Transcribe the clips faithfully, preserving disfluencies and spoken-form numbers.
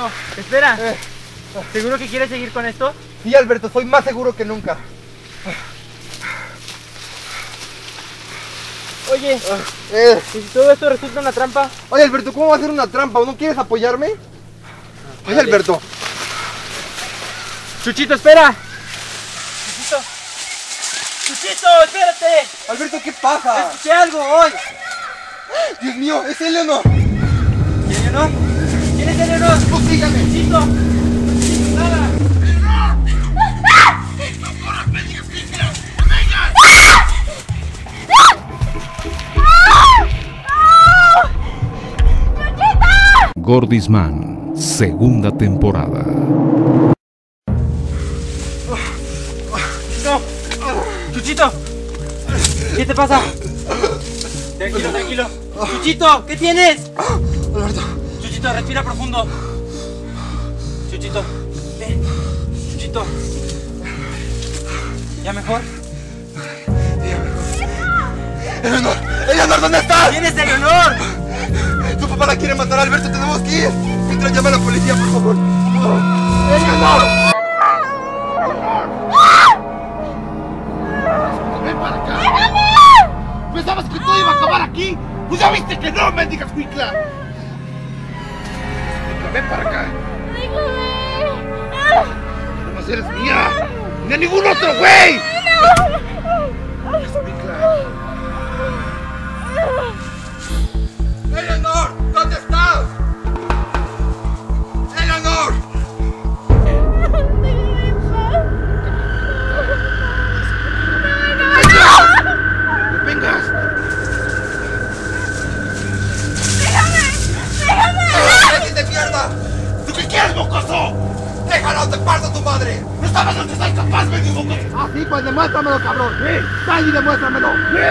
No, espera. Eh. ¿Seguro que quieres seguir con esto? Sí, Alberto, soy más seguro que nunca. Oye, eh. ¿y si todo esto resulta una trampa? Oye, Alberto, ¿cómo va a ser una trampa? ¿No quieres apoyarme? Oye, vale. Alberto. Chuchito, espera. Chuchito. Chuchito, espérate. Alberto, ¿qué pasa? Escuché algo hoy. Dios mío, es Eleanor. ¿Eleanor? ¿Quién es Eleanor? Tú sígame. Chuchito. Nada. Gordisman, segunda temporada. No. Chuchito, ¿qué te pasa? Tranquilo, tranquilo. Chuchito, ¿qué tienes? Alberto. Chuchito, respira profundo. Chuchito, ven. Chuchito. ¿Ya mejor? Ya mejor. Eleanor, Eleanor, ¿dónde estás? ¿Quién es Eleanor? Tu papá la quiere matar, Alberto, tenemos que ir. Mientras llama a la policía, por favor. ¡Eleanor! ¡Ven para acá! ¿Pensabas que todo iba a acabar aquí? ¡Pues ya viste que no, mendigas cuicla! Ven para acá. ¡No eres mía! ¡Ni a ningún otro güey! ¡Eleanor! ¿Dónde estás? ¡Eleanor! ¡No vengas! ¡Déjame! ¡Déjame! ¡De mierda! ¿Tú qué quieres, mocoso? ¡Déjalo! ¡Te parto tu madre! ¡No sabes lo que estás capaz, mendigo mocoso! Ah, sí, pues demuéstramelo, cabrón. ¡Sí! ¡Sal y demuéstramelo! ¡Sí!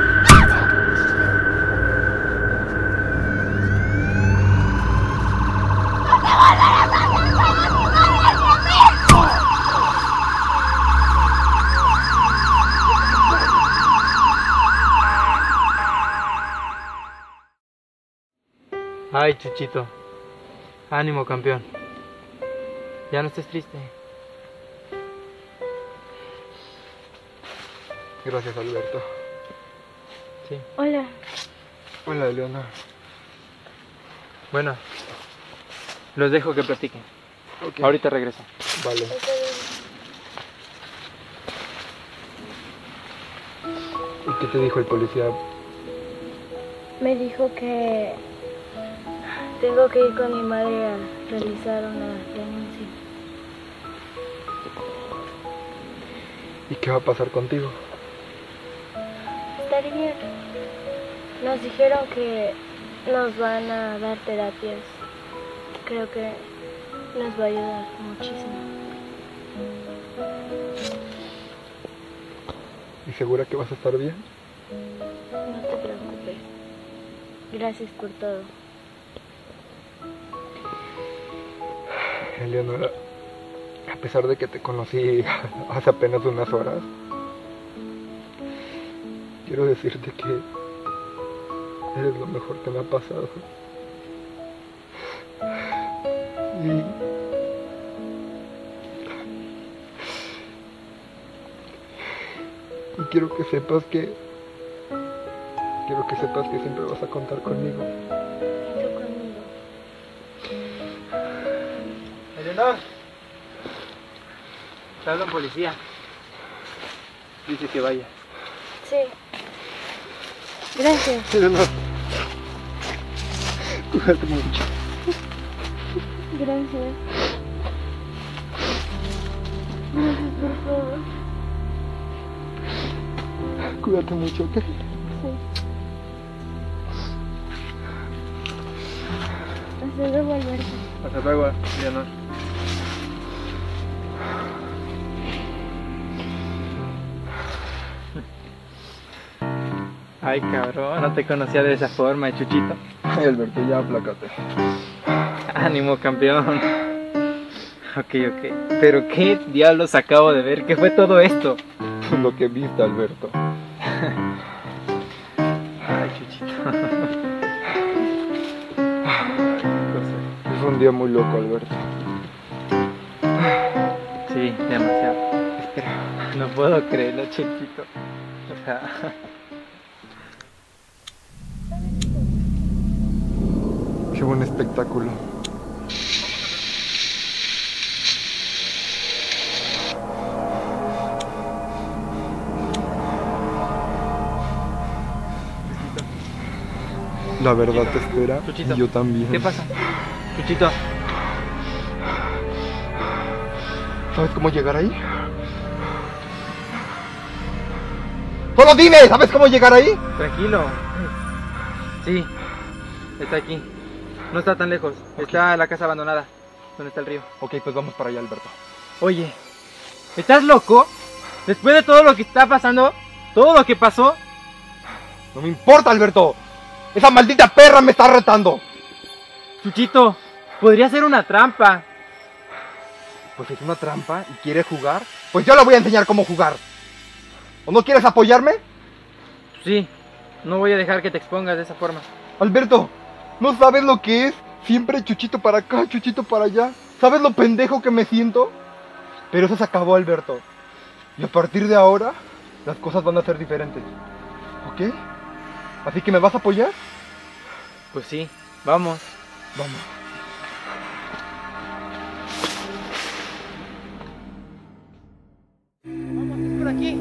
Ay, Chuchito. Ánimo, campeón. Ya no estés triste. Gracias, Alberto. Sí. Hola. Hola, Eleanor. Bueno, los dejo que platiquen. Okay. Ahorita regreso. Vale. ¿Y qué te dijo el policía? Me dijo que tengo que ir con mi madre a realizar una denuncia. ¿Y qué va a pasar contigo? Estaré bien. Nos dijeron que nos van a dar terapias. Creo que nos va a ayudar muchísimo. ¿Y segura que vas a estar bien? No te preocupes. Gracias por todo. Eleonora, a pesar de que te conocí hace apenas unas horas, quiero decirte que eres lo mejor que me ha pasado. Y... y quiero que sepas que... quiero que sepas que siempre vas a contar conmigo. ¿Y tú conmigo? Eleanor. Te habla un policía. Dice que vaya. Sí. Gracias. Eleonor, cuídate mucho. Gracias. Gracias por todo. Cuídate mucho, ¿ok? Sí. Hasta luego, Alberto. Hasta luego, Eleanor. Ay, cabrón, no te conocía de esa forma, Chuchito. Ay, Alberto, ya aplácate. Ánimo, campeón. Ok, ok. Pero qué diablos acabo de ver. ¿Qué fue todo esto? Lo que viste, Alberto. Ay, Chuchito. Es un un día muy loco, Alberto. Sí, demasiado. Espera. No puedo creerlo, chiquito. O sea... Qué buen espectáculo. La verdad te espera. Chuchito, y yo también. ¿qué pasa? Chuchito. ¿Sabes cómo llegar ahí? ¡Solo dime! ¿Sabes cómo llegar ahí? Tranquilo. Sí, está aquí. No está tan lejos. Está en la casa abandonada, donde está el río. Ok, pues vamos para allá, Alberto. Oye, ¿estás loco? Después de todo lo que está pasando, todo lo que pasó... No me importa, Alberto. Esa maldita perra me está retando. Chuchito, podría ser una trampa. Pues es una trampa y quiere jugar. Pues yo le voy a enseñar cómo jugar. ¿O no quieres apoyarme? Sí, no voy a dejar que te expongas de esa forma. Alberto, ¿no sabes lo que es? Siempre Chuchito para acá, Chuchito para allá. ¿Sabes lo pendejo que me siento? Pero eso se acabó, Alberto. Y a partir de ahora, las cosas van a ser diferentes. ¿Ok? ¿Así que me vas a apoyar? Pues sí, vamos. Vamos. Vamos, por aquí.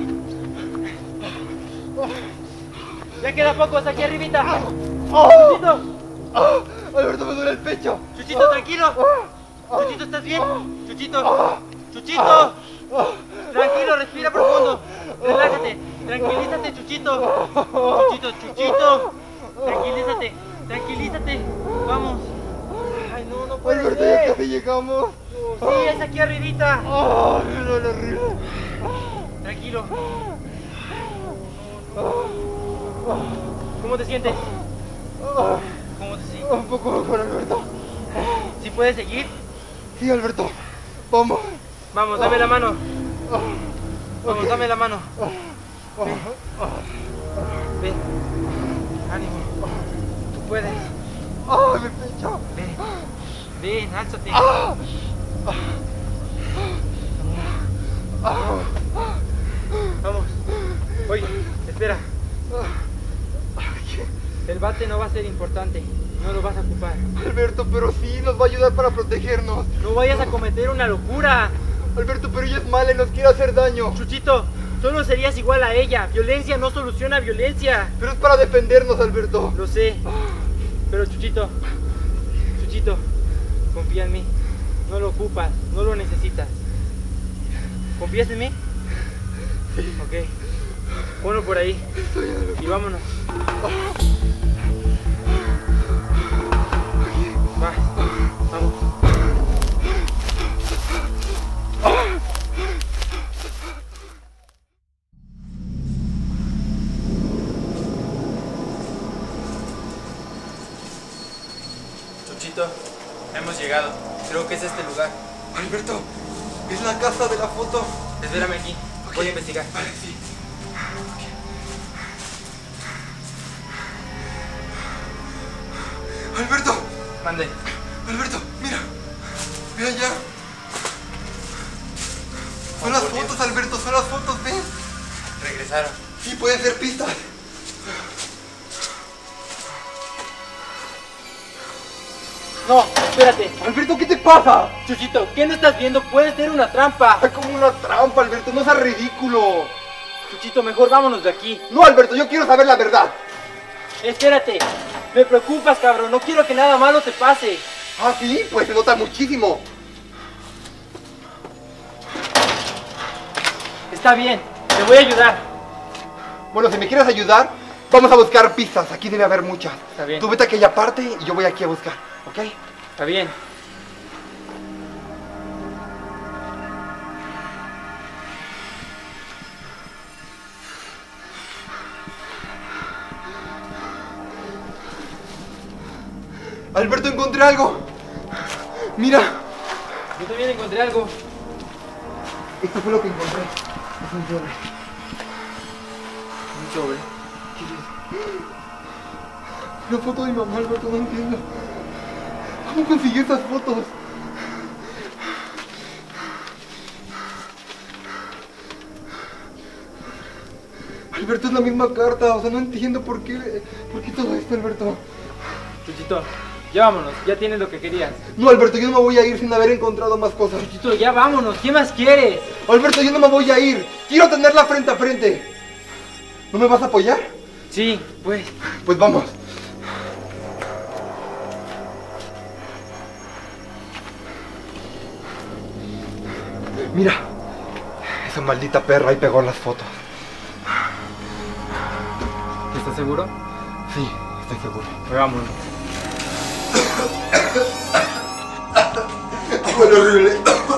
Ya queda poco, hasta aquí arribita. ¡Oh! Chuchito, ¡Oh! Alberto, me duele el pecho. Chuchito, tranquilo. Chuchito, ¿estás bien? Chuchito, Chuchito. Tranquilo, respira profundo. Relájate, tranquilízate, Chuchito. Chuchito, Chuchito. Tranquilízate, tranquilízate. Vamos. Ay, no, no puede Alberto, ya ser. casi llegamos. Sí, es aquí arribita. ¡Oh! Me duele horrible. Tranquilo. ¿Cómo te sientes? ¿Cómo te sientes? Un poco mejor, Alberto. ¿Sí puedes seguir? Sí, Alberto. Vamos. Vamos, dame la mano. Vamos, dame la mano. Ven. Ven. Ánimo. Tú puedes. ¡Oh, mi pecho! Ven. Ven, álzate. ¡Ah! Vamos. Oye, espera. El bate no va a ser importante. No lo vas a ocupar. Alberto, pero sí, nos va a ayudar para protegernos. No vayas a cometer una locura. Alberto, pero ella es mala y nos quiere hacer daño. Chuchito, solo serías igual a ella. Violencia no soluciona violencia. Pero es para defendernos, Alberto. Lo sé. Pero Chuchito, Chuchito, confía en mí. No lo ocupas, no lo necesitas. ¿Confías en mí? Sí. Ok. Ponlo por ahí. Y vámonos. Va, vamos. Chuchito, hemos llegado. Creo que es este lugar. Alberto, es la casa de la foto. Espérame aquí. Ok. Voy a investigar. Vale, sí. Alberto, Mande. Alberto, mira. Mira ya. Son las por Dios. fotos, Alberto, son las fotos, ven. Regresaron. Sí, pueden ser pistas. No, espérate. Alberto, ¿qué te pasa? Chuchito, ¿qué no estás viendo? Puede ser una trampa. Es como una trampa, Alberto, no seas ridículo. Chuchito, mejor vámonos de aquí. No, Alberto, yo quiero saber la verdad. Espérate. Me preocupas, cabrón. No quiero que nada malo te pase. Ah, sí, pues se nota muchísimo. Está bien. Te voy a ayudar. Bueno, si me quieres ayudar, vamos a buscar pistas. Aquí debe haber muchas. Está bien. Tú vete a aquella parte y yo voy aquí a buscar, ¿ok? Está bien. Alberto, encontré algo. Mira. Yo también encontré algo. Esto fue lo que encontré. Es un sobre. Un sobre. La foto de mi mamá, Alberto, no entiendo. ¿Cómo conseguí esas fotos? Alberto, es la misma carta, o sea, no entiendo por qué, por qué todo esto, Alberto. Chuchito, ya vámonos, ya tienes lo que querías. No, Alberto, yo no me voy a ir sin haber encontrado más cosas. Chuchito, ya vámonos, ¿qué más quieres? Alberto, yo no me voy a ir. Quiero tenerla frente a frente. ¿No me vas a apoyar? Sí, pues. Pues vamos. Mira, esa maldita perra ahí pegó las fotos. ¿Estás seguro? Sí, estoy seguro. Pues vámonos. Huele horrible.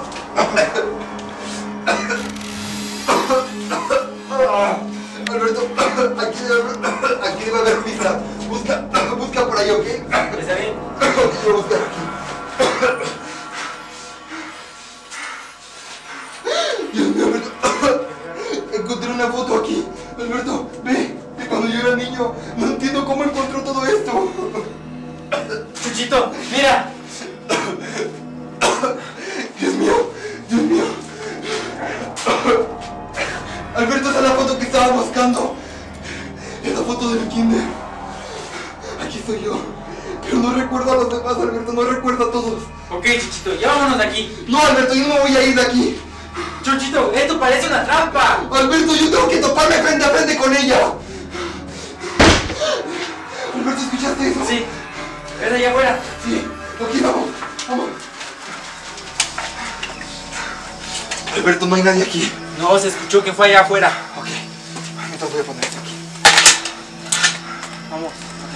Alberto, aquí, aquí debe haber pista. Busca, busca por ahí, ¿ok? ¿Está bien? Ok, voy a buscar aquí. Dios mío, Alberto. Encontré una foto aquí. Alberto, ve, de cuando yo era niño. No entiendo cómo encontró todo esto. Chuchito, mira. Dios mío, Dios mío. Alberto, esa es la foto que estaba buscando. Es la foto del kinder. Aquí soy yo. Pero no recuerdo a los demás, Alberto, no recuerdo a todos. Ok, Chuchito, ya vámonos de aquí. No, Alberto, yo no me voy a ir de aquí. Chuchito, esto parece una trampa. Alberto, yo tengo que toparme frente a frente con ella. Alberto, ¿escuchaste eso? Sí, es allá afuera. Sí, aquí vamos, vamos. Alberto, no hay nadie aquí. No, se escuchó que fue allá afuera. Ok, entonces voy a poner esto aquí. Vamos.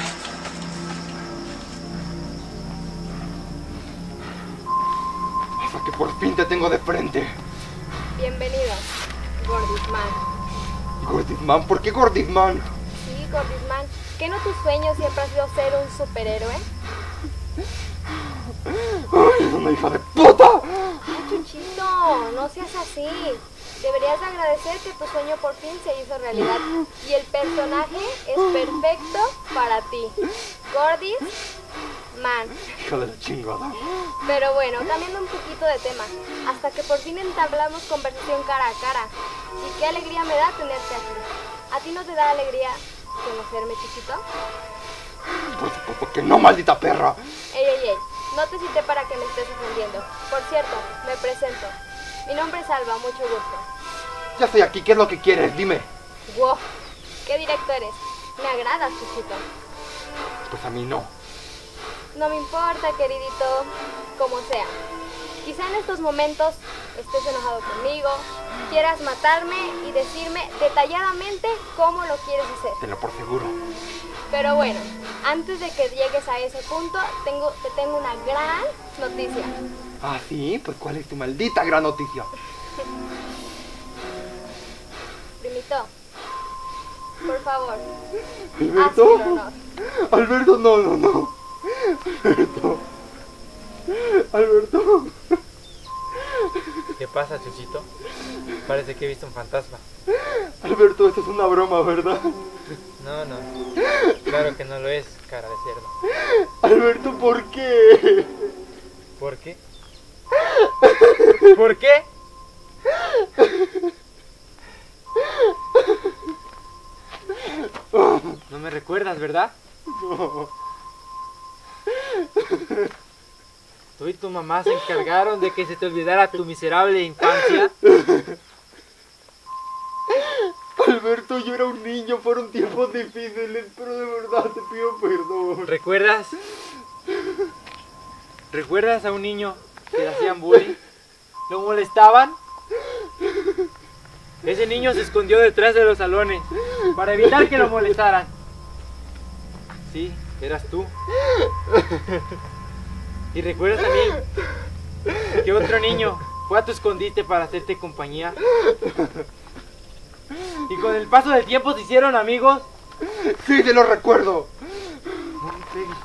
Hasta que por fin te tengo de frente. Bienvenido, Gordisman. Gordisman, ¿por qué Gordisman? Sí, Gordisman. ¿Qué no tu sueño siempre ha sido ser un superhéroe? ¡Ay, es una hija de puta! Ay, Chuchito, no seas así. Deberías agradecer que tu sueño por fin se hizo realidad. Y el personaje es perfecto para ti. Gordis Man. Hija de la chingada. Pero bueno, cambiando un poquito de tema. Hasta que por fin entablamos conversación cara a cara. Y qué alegría me da tenerte aquí. ¿A ti no te da alegría conocerme, Chuchito? Por supuesto que no, maldita perra. Ey, ey, ey. No te cité para que me estés ofendiendo. Por cierto, me presento. Mi nombre es Alba, mucho gusto. Ya estoy aquí, ¿qué es lo que quieres? Dime. Wow, qué directo eres. Me agradas, Chuchito. Pues a mí no. No me importa, queridito, como sea. Quizá en estos momentos estés enojado conmigo, quieras matarme y decirme detalladamente cómo lo quieres hacer. Tenlo por seguro. Pero bueno, antes de que llegues a ese punto, tengo, te tengo una gran noticia. ¿Ah, sí? Pues ¿cuál es tu maldita gran noticia? Primito, por favor, ¿Alberto? hazme el honor. Alberto, no, no, no. Alberto. Alberto. ¿Qué pasa, Chuchito? Parece que he visto un fantasma. Alberto, esto es una broma, ¿verdad? No, no. Claro que no lo es, cara de cerdo. Alberto, ¿por qué? ¿Por qué? ¿Por qué? No me recuerdas, ¿verdad? No. Tú y tu mamá se encargaron de que se te olvidara tu miserable infancia. Alberto, yo era un niño, fueron tiempos difíciles, pero de verdad te pido perdón. ¿Recuerdas? ¿Recuerdas a un niño que le hacían bullying? ¿Lo molestaban? Ese niño se escondió detrás de los salones para evitar que lo molestaran. Sí, eras tú. ¿Y recuerdas también que otro niño fue a tu escondite para hacerte compañía? Y con el paso del tiempo se hicieron amigos. Sí, te lo recuerdo. No me pegues.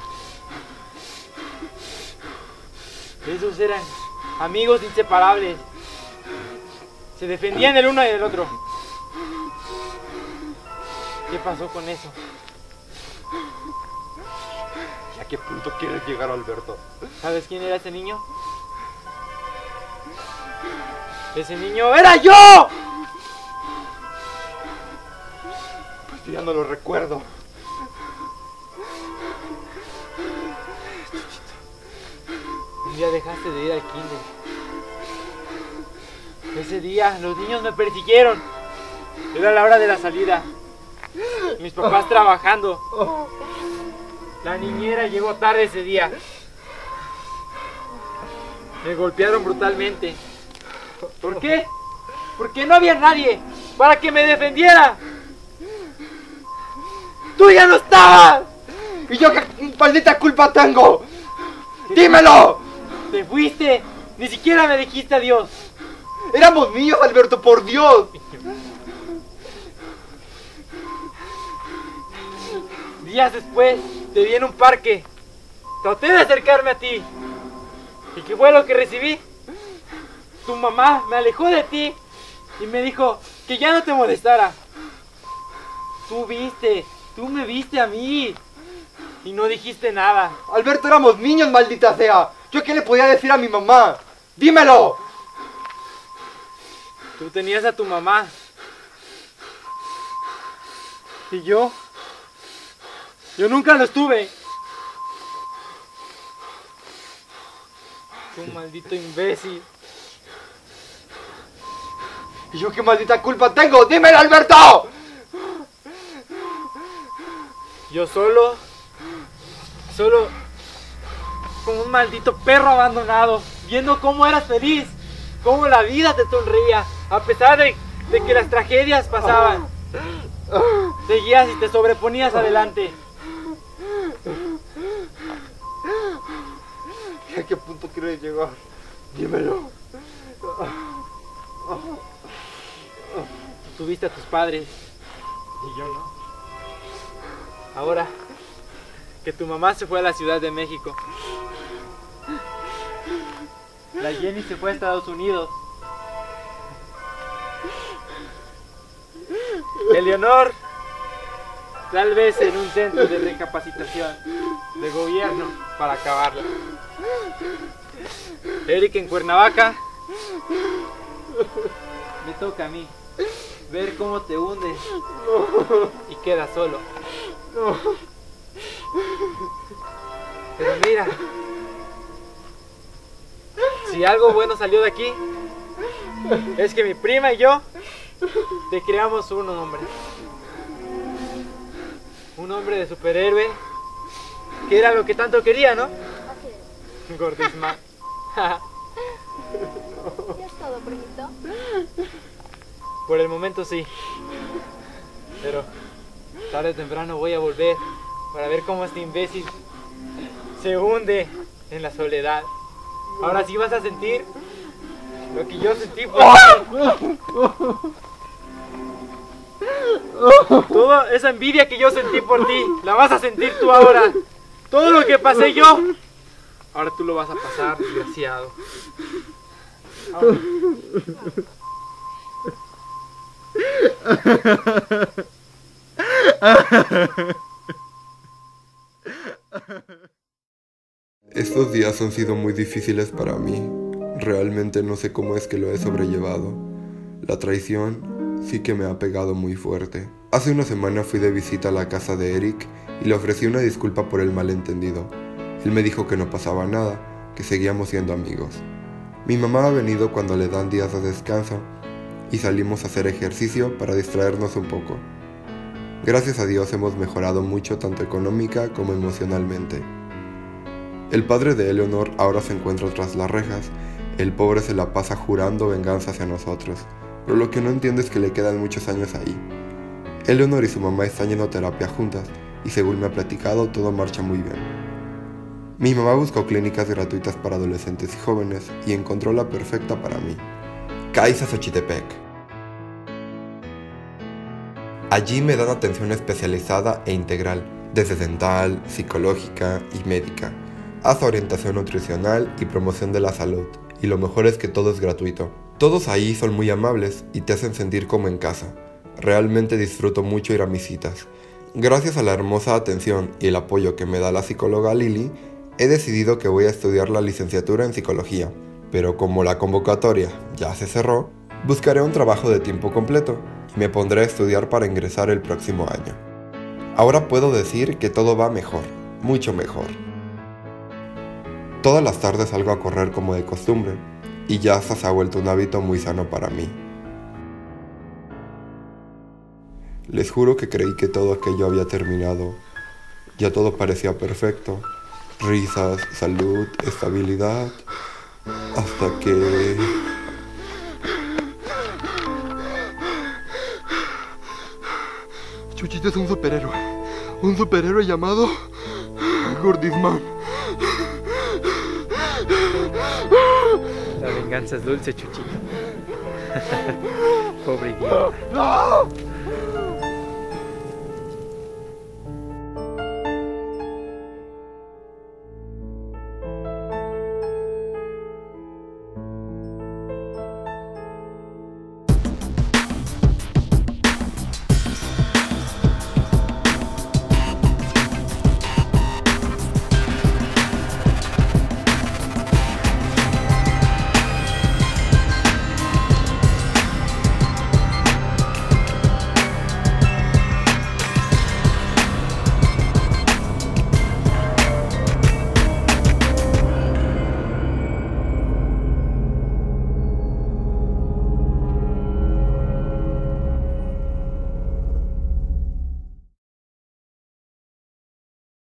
Esos eran amigos inseparables. Se defendían el uno y el otro. ¿Qué pasó con eso? Ya ¿A qué punto quieres llegar, Alberto? ¿Sabes quién era ese niño? ¡Ese niño era yo! Pues yo ya no lo recuerdo. Un día dejaste de ir al kinder. Ese día los niños me persiguieron. Era la hora de la salida. Mis papás trabajando. La niñera llegó tarde ese día. Me golpearon brutalmente. ¿Por qué? Porque no había nadie para que me defendiera. ¡Tú ya no estabas! ¿Y yo qué maldita culpa tengo? ¡Dímelo! Te fuiste. Ni siquiera me dijiste adiós. Éramos niños, Alberto, por Dios. Días después te vi en un parque. Traté de acercarme a ti. ¿Y qué fue lo que recibí? Tu mamá me alejó de ti y me dijo que ya no te molestara. Tú viste, tú me viste a mí y no dijiste nada. Alberto, éramos niños, maldita sea. ¿Yo qué le podía decir a mi mamá? ¡Dímelo! Tú tenías a tu mamá. Y yo... Yo nunca lo estuve. Tú maldito imbécil. ¿Y yo qué maldita culpa tengo? ¡Dímelo, Alberto! Yo solo... Solo... Como un maldito perro abandonado. Viendo cómo eras feliz. Cómo la vida te sonreía. A pesar de, de que las tragedias pasaban. Seguías y te sobreponías adelante. ¿A qué punto quieres llegar? Dímelo. Tú tuviste a tus padres y yo no. Ahora que tu mamá se fue a la Ciudad de México, la Jenny se fue a Estados Unidos, Eleonor tal vez en un centro de recapacitación de gobierno para acabarla, Eric en Cuernavaca. Me toca a mí ver cómo te hundes y quedas solo. Pero mira, si algo bueno salió de aquí, es que mi prima y yo te creamos un hombre. Un hombre de superhéroe, que era lo que tanto quería, ¿no? Así es. Gordisma. ¿Ya es todo, primito? Por el momento sí. Pero tarde o temprano voy a volver para ver cómo este imbécil se hunde en la soledad. Ahora sí vas a sentir lo que yo sentí por ti. Toda esa envidia que yo sentí por ti, la vas a sentir tú ahora. Todo lo que pasé yo, ahora tú lo vas a pasar, desgraciado. Ahora. Estos días han sido muy difíciles para mí. Realmente no sé cómo es que lo he sobrellevado. La traición sí que me ha pegado muy fuerte. Hace una semana fui de visita a la casa de Eric y le ofrecí una disculpa por el malentendido. Él me dijo que no pasaba nada, que seguíamos siendo amigos. Mi mamá ha venido cuando le dan días de descanso y salimos a hacer ejercicio para distraernos un poco. Gracias a Dios hemos mejorado mucho tanto económica como emocionalmente. El padre de Eleonor ahora se encuentra tras las rejas. El pobre se la pasa jurando venganza hacia nosotros, pero lo que no entiende es que le quedan muchos años ahí. Eleonor y su mamá están yendo a terapia juntas y según me ha platicado todo marcha muy bien. Mi mamá buscó clínicas gratuitas para adolescentes y jóvenes y encontró la perfecta para mí. CAISA Xochitepec. Allí me dan atención especializada e integral, desde dental, psicológica y médica, hasta orientación nutricional y promoción de la salud. Y lo mejor es que todo es gratuito. Todos ahí son muy amables y te hacen sentir como en casa. Realmente disfruto mucho ir a mis citas. Gracias a la hermosa atención y el apoyo que me da la psicóloga Lili, he decidido que voy a estudiar la licenciatura en psicología, pero como la convocatoria ya se cerró, buscaré un trabajo de tiempo completo y me pondré a estudiar para ingresar el próximo año. Ahora puedo decir que todo va mejor, mucho mejor. Todas las tardes salgo a correr como de costumbre, y ya hasta se ha vuelto un hábito muy sano para mí. Les juro que creí que todo aquello había terminado. Ya todo parecía perfecto. Risas, salud, estabilidad. Hasta que... Chuchito es un superhéroe. Un superhéroe llamado... Gordisman. La venganza es dulce, Chuchito. Pobre idiota.